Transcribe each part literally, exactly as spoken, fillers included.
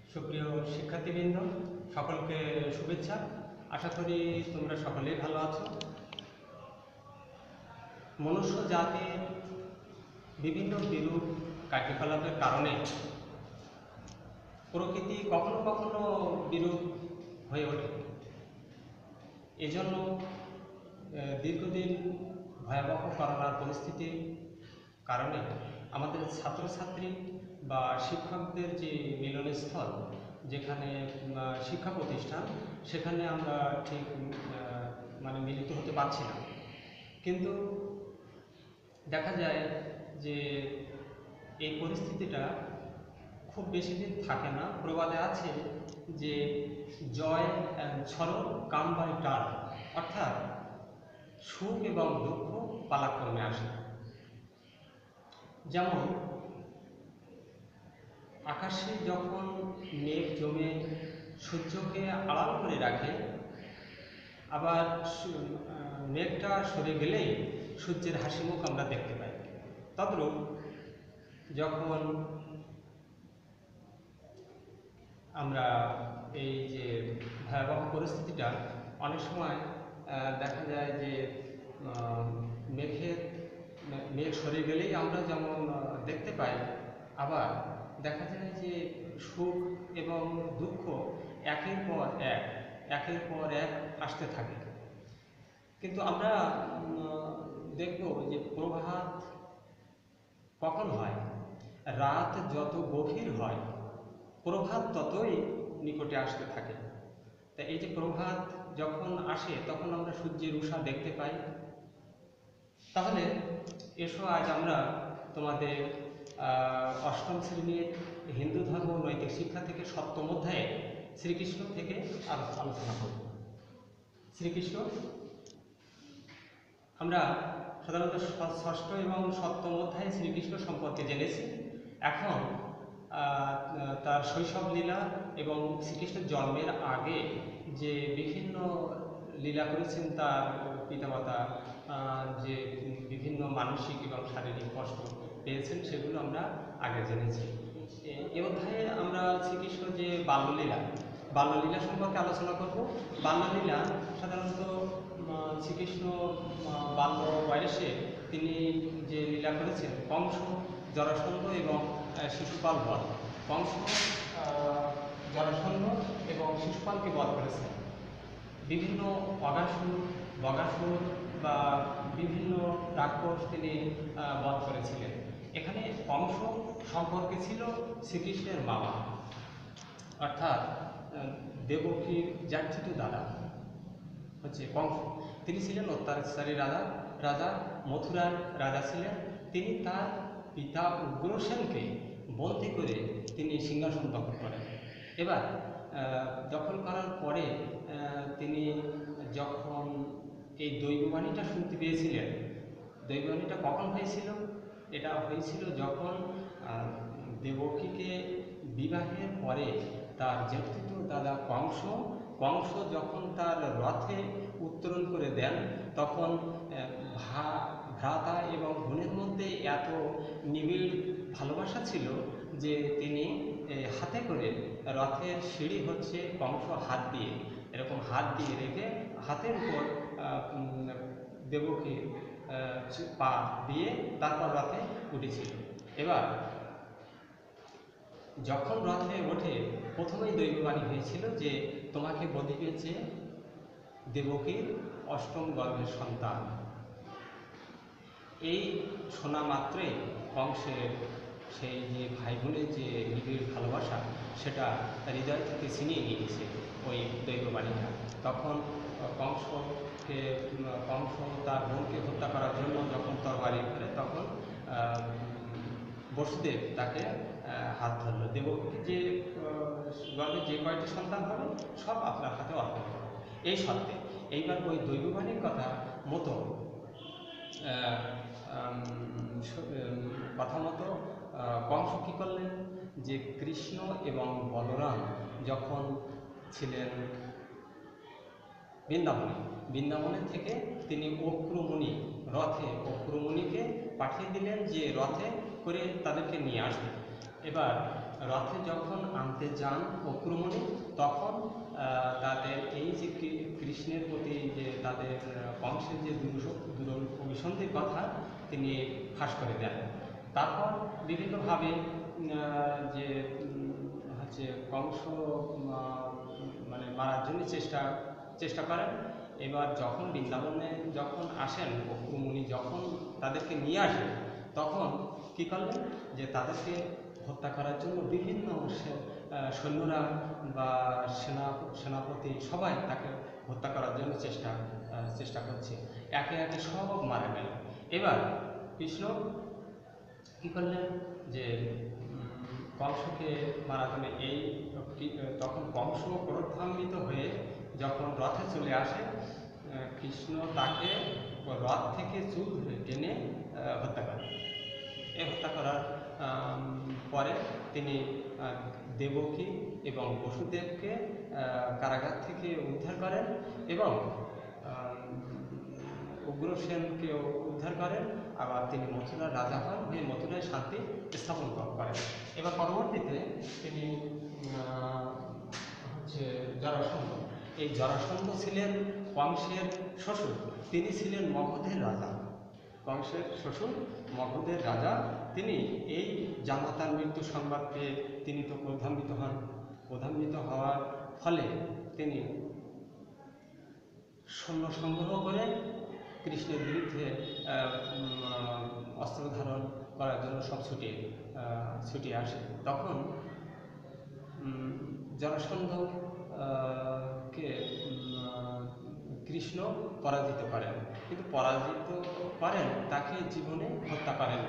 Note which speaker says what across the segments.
Speaker 1: সুপ্রিয় শিক্ষার্থীবৃন্দ, সকলকে শুভেচ্ছা। আশা করি তোমরা সকলেই ভালো আছো। মনুষ্য জাতির বিভিন্ন বিরূপ কার্যকলাপের কারণে প্রকৃতি কখনো কখনো বিরূপ হয়ে ওঠে। এজন্য দীর্ঘদিন ভয়াবহ করোনার পরিস্থিতির কারণে আমাদের ছাত্রছাত্রী বা শিক্ষকদের যে মিলনস্থল, যেখানে শিক্ষা প্রতিষ্ঠান, সেখানে আমরা ঠিক মানে মিলিত হতে পারছি না। কিন্তু দেখা যায় যে এই পরিস্থিতিটা খুব বেশি দিন থাকে না। প্রবাদে আছে যে জয় ছড়ন কাম বাই টার, অর্থাৎ সুখ এবং দুঃখ পালাক্রমে আসে। যেমন আকাশে যখন মেঘ জমে সূর্যকে আড়াল করে রাখে, আবার মেঘটা সরে গেলেই সূর্যের হাসি মুখ আমরা দেখতে পাই। তদ্রূপ যখন আমরা এই যে ভয়াবহ পরিস্থিতিটা, অনেক সময় দেখা যায় যে মেঘের মেঘ সরে গেলেই আমরা যেমন দেখতে পাই, আবার দেখা যায় যে সুখ এবং দুঃখ একের পর এক একের পর এক আসতে থাকে। কিন্তু আমরা দেখব যে প্রভাত কখন হয়? রাত যত গভীর হয় প্রভাত ততই নিকটে আসতে থাকে। তা এই যে প্রভাত যখন আসে তখন আমরা সূর্যের উষা দেখতে পাই। তাহলে এসো আজ আমরা তোমাদের অষ্টম শ্রেণীর হিন্দু ধর্ম নৈতিক শিক্ষা থেকে সপ্তম অধ্যায়ে শ্রীকৃষ্ণ থেকে আলোচনা করব। শ্রীকৃষ্ণ, আমরা সাধারণত ষষ্ঠ এবং সপ্তম অধ্যায়ে শ্রীকৃষ্ণ সম্পর্কে জেনেছি। এখন তার শৈশব লীলা এবং শ্রীকৃষ্ণের জন্মের আগে যে বিভিন্ন লীলা করেছেন তার পিতামাতা, যে বিভিন্ন মানসিক এবং শারীরিক কষ্ট পেয়েছেন, সেগুলো আমরা আগে জেনেছি। এই অধ্যায়ে আমরা শ্রীকৃষ্ণ যে বাল্যলীলা বাল্যলীলা সম্পর্কে আলোচনা করব। বাল্যলীলা সাধারণত শ্রীকৃষ্ণ বাল্য বয়সে তিনি যে লীলা করেছেন, কংস, জরাসন্ধ এবং শিশুপাল বধ। কংস জরাসন্ধ এবং শিশুপালকে বধ করেছেন। বিভিন্ন অগাসুর, বগাসুর বা বিভিন্ন রাক্ষস তিনি বধ করেছিলেন। এখানে কংস সম্পর্কে ছিল শ্রীকৃষ্ণের মামা, অর্থাৎ দেবকীর জ্যাঠিত দাদা হচ্ছে কংস। তিনি ছিলেন অত্যাচারী রাজা রাজা মথুরার রাজা ছিলেন। তিনি তার পিতা উগ্রসেনকে বন্দী করে তিনি সিংহাসন দখল করেন। এবার দখল করার পরে তিনি যখন এই দৈববাণীটা শুনতে পেয়েছিলেন, দৈববাণীটা কখন হয়েছিল? এটা হয়েছিল যখন দেবকীকে বিবাহের পরে তার জ্যেষ্ঠিত দাদা কংস কংস যখন তার রথে উত্তরণ করে দেন, তখন ভ্রাতা এবং বোনের মধ্যে এত নিবিড় ভালোবাসা ছিল যে তিনি হাতে করে রথের সিঁড়ি হচ্ছে কংস হাত দিয়ে এরকম হাত দিয়ে রেখে হাতের উপর দেবকীর পা দিয়ে তারপর রথে উঠেছিল। এবার যখন রথে ওঠে প্রথমেই দৈববাণী হয়েছিল যে তোমাকে বধিবে যে দেবকীর অষ্টম গর্ভের সন্তান। এই শোনা মাত্রই কংসের সেই যে ভাই বোনের যে নিবিড় ভালোবাসা, সেটা হৃদয় থেকে ছিনিয়ে নিয়েছে ওই দৈববাণীটা। তখন কংসকে কংস তার বোনকে হত্যা করার জন্য যখন তরবারি করে, তখন বসুদেব তাকে হাত ধরল, দেবকীকে যে গর্ভে যে কয়টি সন্তান হবে সব আপনার হাতে অর্পণ করো। এই সত্ত্বে এইবার ওই দৈববাণীর কথা মতো কথা মতো কংস কী করলেন, যে কৃষ্ণ এবং বলরাম যখন ছিলেন বৃন্দাবনে, বৃন্দাবনের থেকে তিনি অক্রমণি রথে অক্রমণিকে পাঠিয়ে দিলেন যে রথে করে তাদেরকে নিয়ে আসবে। এবার রথে যখন আনতে যান অক্রুমণি, তখন আহ, তাদের এই যে কৃ- কৃষ্ণের প্রতি যে তাদের আহ, বংশের যে দুরস- দুর- অভিসন্ধির কথা তিনি ফাঁস করে দেন। তারপর বিভিন্নভাবে উম, আহ, যে উম, হচ্ছে কংস উম, আহ, মানে মারার জন্য চেষ্টা চেষ্টা করেন। এবার যখন বৃন্দাবনে যখন আসেন অক্রুমণি, যখন তাদেরকে নিয়ে আসেন, তখন কী করলেন যে তাদেরকে হত্যা করার জন্য বিভিন্ন সে- আহ, সৈন্যরা বা সেনা সেনাপতি সবাই তাকে হত্যা করার জন্য চেষ্টা আহ, চেষ্টা করছে। একে একে সব মারা গেল। এবার কৃষ্ণ কী করলেন যে উম, কংসকে মারার জন্য এই কি- তখন কংস ক্রোধান্বিত হয়ে যখন রথে চলে আসে, আহ, কৃষ্ণ তাকে রথ থেকে চুল ধরে টেনে আহ, হত্যা করেন। এই হত্যা করার আম, পরে তিনি আহ, দেবকী এবং বসুদেবকে আহ, কারাগার থেকে উদ্ধার করেন এবং আম, উগ্রসেনকেও উদ্ধার করেন। আবার তিনি মথুরার রাজা হন, হয়ে মথুরায় শান্তি স্থাপন করেন। এবার পরবর্তীতে তিনি আহ, হচ্ছে জরাসন্ধ। এই জরাসন্ধ ছিলেন কংসের শ্বশুর, তিনি ছিলেন মগধের রাজা। কংসের শ্বশুর মগধের রাজা, তিনি এই জামাতার মৃত্যু সংবাদ পেয়ে তিনি তো ক্রোধান্বিত হন। ক্রোধান্বিত হওয়ার ফলে তিনি সৈন্য সংগ্রহ করে কৃষ্ণের বিরুদ্ধে আহ, উম, আহ, অস্ত্র ধারণ করার জন্য সব ছুটে আহ, ছুটে আসে। তখন উম, জরাসন্ধ আহ, কে উম, আহ, কৃষ্ণ পরাজিত করেন, কিন্তু পরাজিত করেন তাকে জীবনে হত্যা করেন।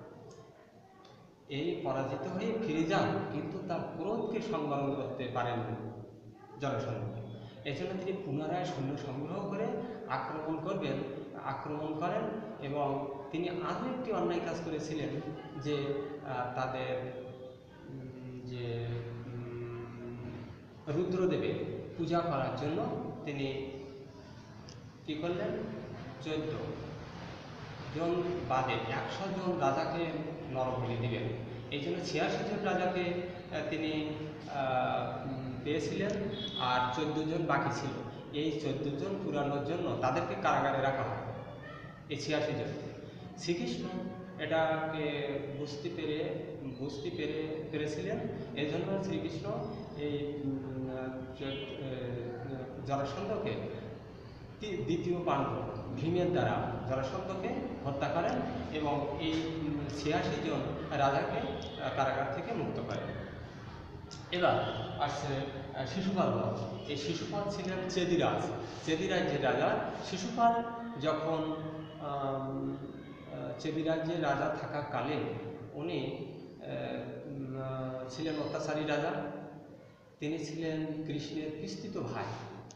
Speaker 1: এই পরাজিত হয়ে ফিরে যান, কিন্তু তার ক্রোধকে সংবরণ করতে পারেননি জরাসন্ধ। এই জন্য তিনি পুনরায় সৈন্য সংগ্রহ করে আক্রমণ করবেন, আক্রমণ করেন। এবং তিনি আরও একটি অন্যায় কাজ করেছিলেন, যে আহ, তাদের উম, যে উম, রুদ্রদেবের পূজা করার জন্য তিনি কী করলেন, চোদ্দ জন বাদে একশো জন রাজাকে নরবলি দিলেন। এই জন্য ছিয়াশি জন রাজাকে আহ, তিনি আহ, উম, পেয়েছিলেন, আর চোদ্দ জন বাকি ছিল। এই চোদ্দ জন পুরানোর জন্য তাদেরকে কারাগারে রাখা হয়, এই ছিয়াশি জন। শ্রীকৃষ্ণ এটাকে বুঝতে পেরে বুঝতে পেরে পেরেছিলেন। এই জন্য শ্রীকৃষ্ণ এই উম, আহ, চোদ্দ- আহ, জরাসন্ধকে তি- দ্বিতীয় পাণ্ডব ভীমের দ্বারা জরাসন্ধকে হত্যা করেন এবং এই ছিয়াশি জন রাজাকে আহ, কারাগার থেকে মুক্ত করেন। এবার আসছে আহ, শিশুপাল বধ। এই শিশুপাল ছিলেন চেদিরাজ, চেদিরাজ্যের রাজা। শিশুপাল যখন আম, আহ, চেদিরাজ্যের রাজা থাকাকালীন উনি আহ, উম, আহ, ছিলেন অত্যাচারী রাজা। তিনি ছিলেন কৃষ্ণের বিস্তৃত ভাই।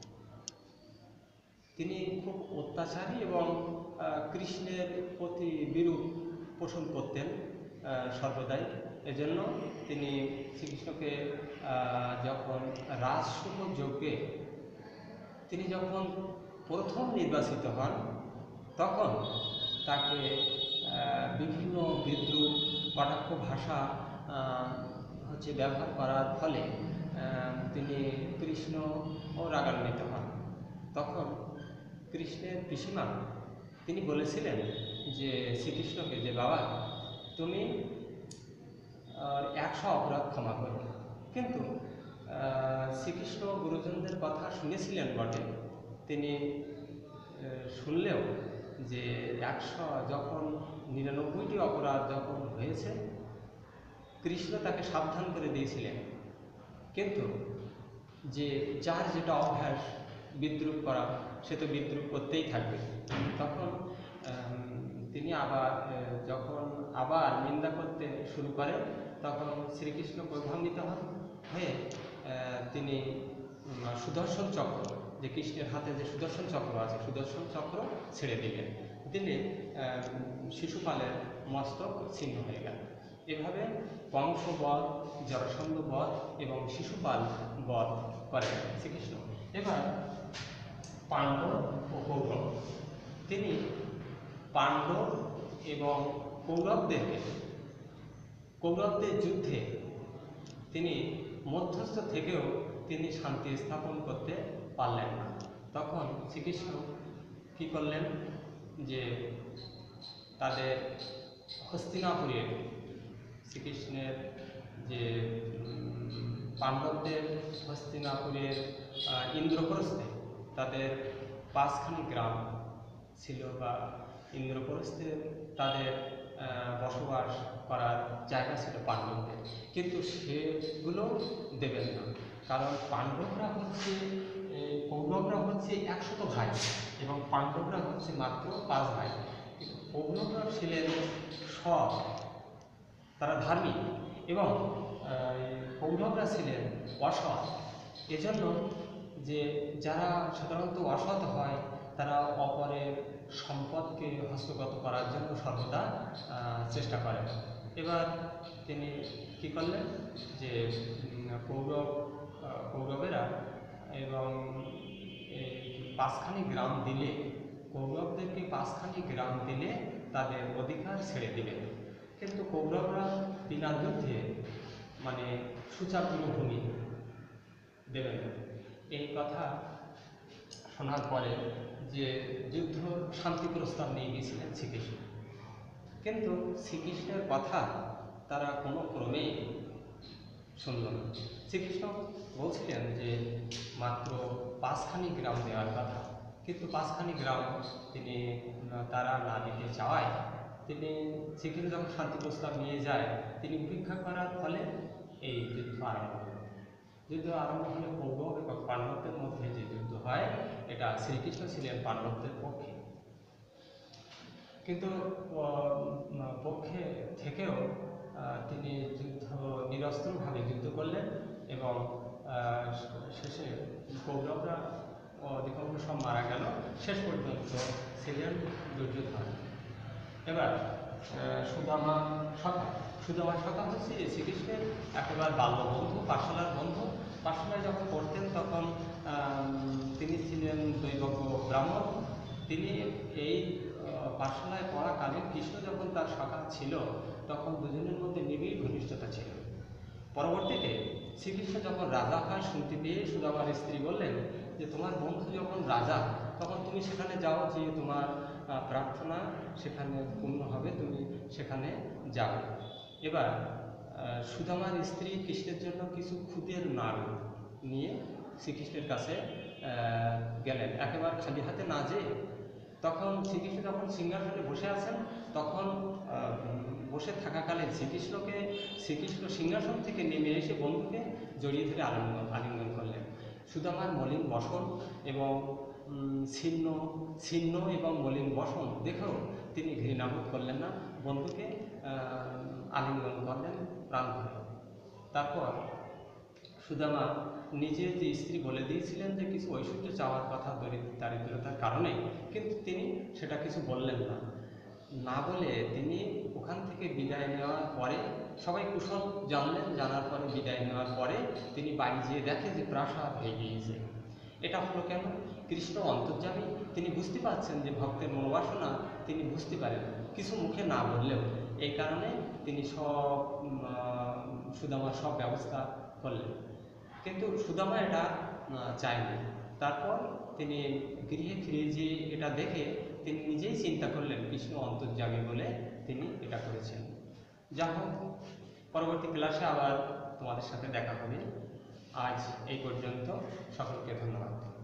Speaker 1: তিনি খুব অত্যাচারী এবং আহ, কৃষ্ণের প্রতি বিরূপ পোষণ করতেন আহ, সর্বদাই। এজন্য তিনি শ্রীকৃষ্ণকে আহ, যখন রাজসুখ যজ্ঞে তিনি যখন প্রথম নির্বাচিত হন, তখন তাকে আহ, বিভিন্ন বিদ্রুপ কটাক্ষ ভাষা আহ, হচ্ছে ব্যবহার করার ফলে আহ, তিনি কৃষ্ণ ও রাগান্বিত হন। তখন কৃষ্ণের পিসিমা তিনি বলেছিলেন যে শ্রীকৃষ্ণকে, যে বাবা তুমি আহ, একশো অপরাধ ক্ষমা করো। কিন্তু আহ, শ্রীকৃষ্ণ গুরুজনদের কথা শুনেছিলেন বটে, তিনি আহ, শুনলেও যে একশো যখন নিরানব্বইটি অপরাধ যখন হয়েছে, কৃষ্ণ তাকে সাবধান করে দিয়েছিলেন। কিন্তু যে যার যেটা অভ্যাস বিদ্রুপ করা, সে তো বিদ্রুপ করতেই থাকবে। তখন আম, তিনি আবার আহ, যখন আবার নিন্দা করতে শুরু করেন, তখন শ্রীকৃষ্ণ ক্রোধান্বিত হন হয়ে আহ, তিনি উম, সুদর্শন চক্র, যে কৃষ্ণের হাতে যে সুদর্শন চক্র আছে, সুদর্শন চক্র ছেড়ে দিলেন। দিলে আহ, শিশুপালের মস্তক ছিন্ন হয়ে গেল। এভাবে কংস বধ, জরাসন্ধ বধ এবং শিশুপাল বধ করেন শ্রীকৃষ্ণ। এবার পাণ্ডব ও কৌরব, তিনি পাণ্ডব এবং কৌরবদেরকে কৌরবদের যুদ্ধে তিনি মধ্যস্থ থেকেও তিনি শান্তি স্থাপন করতে পারলেন না। তখন শ্রীকৃষ্ণ কী করলেন, যে তাদের হস্তিনাপুরের শ্রীকৃষ্ণের যে পাণ্ডবদের হস্তিনাপুরের ইন্দ্রপ্রস্থে তাদের পাঁচখানি গ্রাম ছিল, বা ইন্দ্রপ্রস্থে তাদের বসবাস করার জায়গা ছিল পাণ্ডবদের, কিন্তু সেগুলো দেবেন না। কারণ পাণ্ডবরা হচ্ছে কৌরবরা হচ্ছে একশত ভাই এবং পাণ্ডবরা হচ্ছে মাত্র পাঁচ ভাই। কিন্তু কৌরবরা ছিলেন সৎ, তারা ধার্মিক, এবং কৌরবরা ছিলেন অসৎ। এজন্য যে যারা সাধারণত অসৎ হয় তারা অপরের সম্পদকে হস্তগত করার জন্য সর্বদা চেষ্টা করেন। এবার তিনি কী করলেন, যে কৌরব কৌরবেরা এবং পাঁচখানি গ্রাম দিলে, কৌরবদেরকে পাঁচখানি গ্রাম দিলে তাদের অধিকার ছেড়ে দিলেন। কিন্তু কৌরবরা বিনা যুদ্ধে মানে সুচারুর ভূমি দেবেন। এই কথা শোনার পরে যে যুদ্ধ শান্তি প্রস্তাব নিয়ে গিয়েছিলেন শ্রীকৃষ্ণ, কিন্তু শ্রীকৃষ্ণের কথা তারা কোনো ক্রমেই শুনল না। শ্রীকৃষ্ণ বলছিলেন যে মাত্র পাঁচখানি গ্রাম দেওয়ার কথা, কিন্তু পাঁচখানি গ্রাম তিনি তারা না দিতে চাওয়ায় তিনি শ্রীকৃষ্ণ যখন শান্তি প্রস্তাব নিয়ে যায়, তিনি উপেক্ষা করার ফলে এই যুদ্ধ আরম্ভ হল। যুদ্ধ আরম্ভ হলে কৌরব এবং পাণ্ডবদের মধ্যে যে যুদ্ধ হয়, এটা শ্রীকৃষ্ণ ছিলেন পাণ্ডবদের পক্ষে, কিন্তু পক্ষে থেকেও তিনি যুদ্ধ নিরস্ত্রভাবে যুদ্ধ করলেন এবং শেষে কৌরবরা অধিকাংশ সব মারা গেল। শেষ পর্যন্ত ছিলেন দুর্যোধন। এবার সুদামা সখা সুদামা সখা হচ্ছে শ্রীকৃষ্ণের একেবারে বাল্যবন্ধু, পাঠশালার বন্ধু। পাঠশালায় যখন পড়তেন তখন তিনি ছিলেন দৈবজ্ঞ ব্রাহ্মণ। তিনি এই পাঠশালায় পড়াকালীন কৃষ্ণ যখন তার সখা ছিল, তখন দুজনের মধ্যে নিবিড় ঘনিষ্ঠতা ছিল। পরবর্তীতে শ্রীকৃষ্ণ যখন রাজা হয় শুনতে পেয়ে সুদামার স্ত্রী বললেন যে তোমার বন্ধু যখন রাজা, তখন তুমি সেখানে যাও, যে তোমার প্রার্থনা সেখানে পূর্ণ হবে, তুমি সেখানে যাবে। এবার সুদামার স্ত্রী কৃষ্ণের জন্য কিছু খুদের নাড়ু নিয়ে শ্রীকৃষ্ণের কাছে গেলেন, একেবারে খালি হাতে না যেয়ে। তখন শ্রীকৃষ্ণ যখন সিংহাসনে বসে আছেন, তখন বসে থাকাকালীন শ্রীকৃষ্ণকে শ্রীকৃষ্ণ সিংহাসন থেকে নেমে এসে বন্ধুকে জড়িয়ে ধরে আলিঙ্গন আলিঙ্গন করলেন। সুদামার মলিন বসন এবং ছিন্ন ছিন্ন এবং মলিন বসন দেখেও তিনি ঘৃণাবোধ করলেন না, বন্ধুকে আলিঙ্গন করলেন প্রাণ ধরে। তারপর সুদামা নিজে যে স্ত্রী বলে দিয়েছিলেন যে কিছু ঐশ্বর্য চাওয়ার কথা দারিদ্রতার কারণে, কিন্তু তিনি সেটা কিছু বললেন না। না বলে তিনি ওখান থেকে বিদায় নেওয়ার পরে সবাই কুশল জানলেন, জানার পরে বিদায় নেওয়ার পরে তিনি বাড়ি যেয়ে দেখে যে প্রাসাদ হয়ে গিয়েছে। এটা হলো কেন? কৃষ্ণ অন্তর্যামী, তিনি বুঝতে পারছেন যে ভক্তের মনোবাসনা তিনি বুঝতে পারেন, কিছু মুখে না বললেও। এই কারণে তিনি সব সুদামার সব ব্যবস্থা করলেন, কিন্তু সুদামা এটা চায়নি। তারপর তিনি গৃহে ফিরে যে এটা দেখে তিনি নিজেই চিন্তা করলেন কৃষ্ণ অন্তর্যামী বলে তিনি এটা করেছেন। যা হোক, পরবর্তী ক্লাসে আবার তোমাদের সাথে দেখা হবে। আজ এই পর্যন্ত, সকলকে ধন্যবাদ।